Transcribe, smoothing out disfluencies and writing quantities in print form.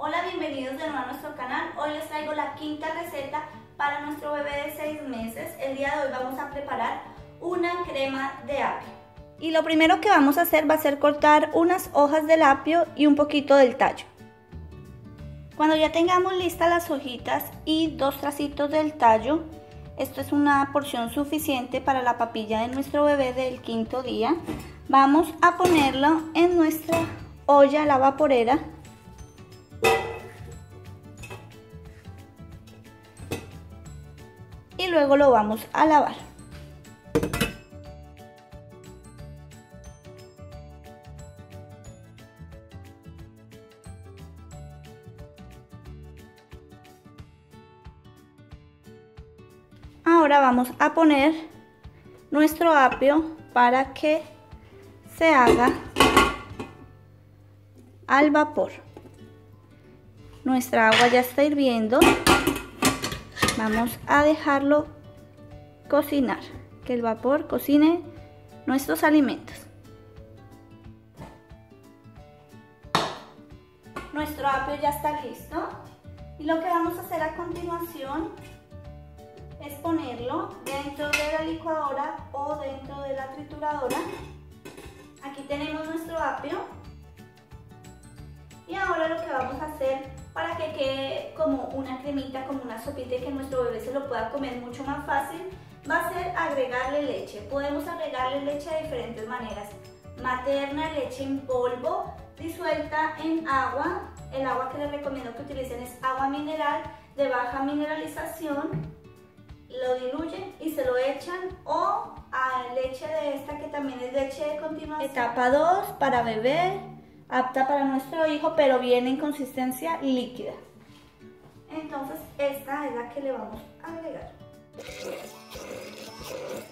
Hola, bienvenidos de nuevo a nuestro canal. Hoy les traigo la quinta receta para nuestro bebé de 6 meses. El día de hoy vamos a preparar una crema de apio. Y lo primero que vamos a hacer va a ser cortar unas hojas del apio y un poquito del tallo. Cuando ya tengamos listas las hojitas y 2 tracitos del tallo, esto es una porción suficiente para la papilla de nuestro bebé del quinto día, vamos a ponerlo en nuestra olla a la vaporera. Y luego lo vamos a lavar. Ahora vamos a poner nuestro apio para que se haga al vapor. Nuestra agua ya está hirviendo. Vamos a dejarlo cocinar, que el vapor cocine nuestros alimentos. Nuestro apio ya está listo y lo que vamos a hacer a continuación es ponerlo dentro de la licuadora o dentro de la trituradora. Aquí tenemos nuestro apio y ahora lo que vamos a hacer para que quede como una cremita, como una sopita y que nuestro bebé se lo pueda comer mucho más fácil, va a ser agregarle leche. Podemos agregarle leche de diferentes maneras: materna, leche en polvo, disuelta en agua. El agua que les recomiendo que utilicen es agua mineral de baja mineralización. Lo diluyen y se lo echan, o a leche de esta que también es leche de continuación. Etapa 2 para bebé, apta para nuestro hijo, pero viene en consistencia líquida. Entonces esta es la que le vamos a agregar.